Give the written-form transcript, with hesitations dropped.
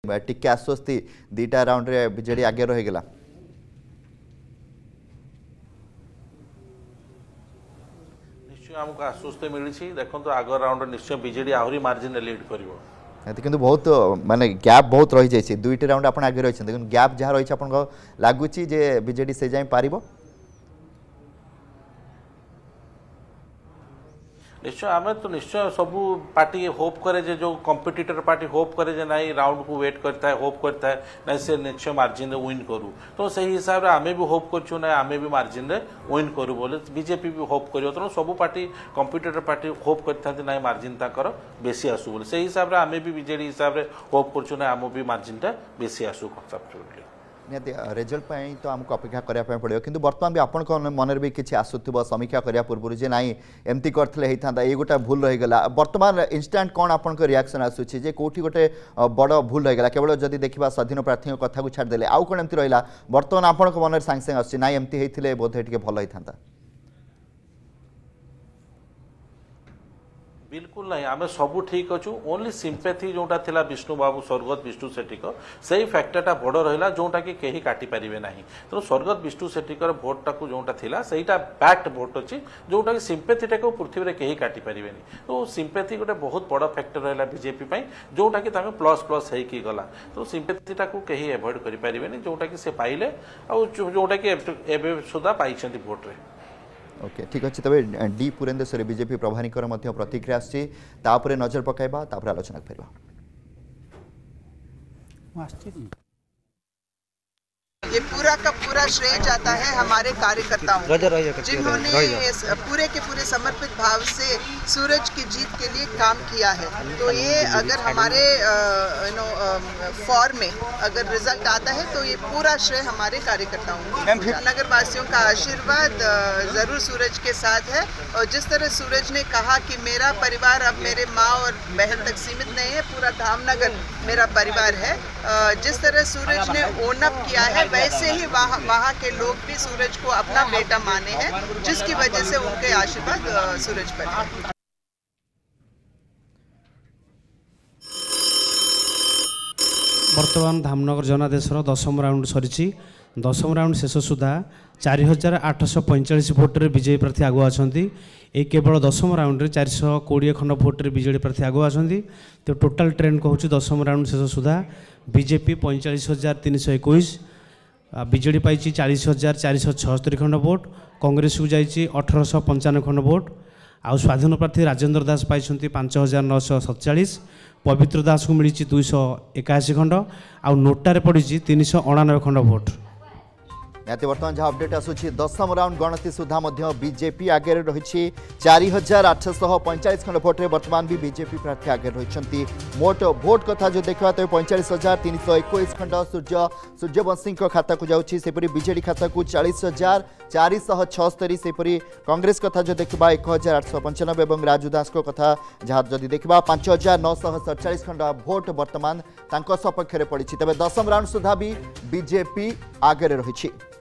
टिके आश्वस्ति दुईटा राउंड रे बीजेडी आगे रहीगला आमको आश्वस्त मिली देखो आग राउंड निश्चय बीजेडी आहरी मार्जिन लीड कर किंतु बहुत माने गैप बहुत रही जाइए दुईट राउंड आप आगे रही गैप जहाँ रही आपको लगुच बीजेडी से जाए पारिबो निश्चय आम तो निश्चय सबू पार्टी होप करे जो कंपिटिटर पार्टी होप करे नाई राउंड को वेट करता है होप करता है ना से निश्चय मार्जिन विन करूँ तो सही हिसाब से आम भी होप करूँ ना आम भी मार्जिन विन करूँ बोले बीजेपी भी होप कर तेणु सब पार्टी कंपिटिटर पार्टी होप करते ना मार्जिन तक बेसी आसू बोले से हिसाब से आम भी बीजेडी हिसाब से होप करूँ ना आम भी मार्जिन बेसी आसू निहाती रिजल्ट तो आमको अपेक्षा करने पड़ो कि बर्तमान भी आपण मन भी किसी आसूब समीक्षा करने पूर्व जे ना एमती करते ये गोटे भूल रहीगला बर्तमान इंस्टांट कौन आप रिएक्शन आसूँ कौटी गोटे बड़ भूल रहीगला केवल जदि देखा स्वाधीन प्रार्थी कथा को छाड़देले आउ कौन एमती रहा बर्तमान आपण मन सांगे सांगे आसूँ ना एमती होते बोधे टे भल होता बिल्कुल नहीं आम सब ठीक अच्छु ओनली सिंपैथी जोटा थिला विष्णु बाबू स्वर्गत विष्णु सेठीकर से फैक्टरटा बड़ रहा जोटा कि कहीं काटी पारे ना तेणु स्वर्गत विष्णु सेठीकर भोटा को जोटा थिला सेटा बैक्ट भोट अच्छी जोटा कि सिंपैथीटा को पृथ्वी में कहीं काटी पारे तो सिंपैथी गोटे बहुत बड़ फैक्टर रहा बीजेपी जोटा कि प्लस प्लस होगी गला तो सिंपैथीटा को कहीं एवॉइड करें जोटा कि से पाइले जोटा कि एवं सुधा पाई भोट्रे ओके ठीक अच्छे तबे डी पुरेंद्रेश्वरी बीजेपी प्रभारी प्रतिक्रिया आसी नजर पकाइबा आलोचना करवा ये पूरा का पूरा श्रेय जाता है हमारे कार्यकर्ताओं जिन्होंने पूरे के पूरे समर्पित भाव से सूरज की जीत के लिए काम किया है। तो ये अगर हमारे फॉर्म में अगर रिजल्ट आता है तो ये पूरा श्रेय हमारे कार्यकर्ताओं को। नगर वासियों का आशीर्वाद जरूर सूरज के साथ है और जिस तरह सूरज ने कहा कि मेरा परिवार अब मेरे माँ और बहन तक सीमित नहीं है, पूरा धामनगर मेरा परिवार है। जिस तरह सूरज ने ओन अप किया है वैसे ही वहाँ के लोग भी सूरज को अपना बेटा माने हैं, जिसकी वजह से उनके आशीर्वाद सूरज पर है। वर्तमान धामनगर जनादेश 10म राउंड सरी 10म राउंड शेष सुधा 4845 भोट्रे विजयी प्रार्थी आगुआ अच्छा ये केवल 10म राउंड 420 खंड भोट्रे विजेडी प्रार्थी आगुआ अच्छा तो टोटाल ट्रेंड कहूँ 10म राउंड शेष सुधा बीजेपी 45,321 बीजेडी पाई 40,476 खंड भोट कांग्रेस को जाइए 1895 खंड भोट आउ स्वाधीन प्रार्थी राजेंद्र दास पाई 5,947 पवित्र दास को मिली 281 खंड आउ नोटारे पड़ी 399 खंड भोट। निहाती बर्तमान जहाँ अपडेट आसूची 10म राउंड गणति सुधा बीजेपी आगे रही 4,845 खंड भोट्रे वर्तमान भी बीजेपी प्रार्थी आगे रही मोट भोट कथा जो देखा तो 45,321 खंड सूर्यवंशी खाता को जापरी बीजेडी खाता को 40,476 सेपरी कांग्रेस कथा जो देखा 1,895 और राजू दास कथा जहाँ जदि देखा 5,947 खंड भोट वर्तमान सपक्ष पड़ी तेज 10म राउंड सुधा भी बीजेपी आगे रही।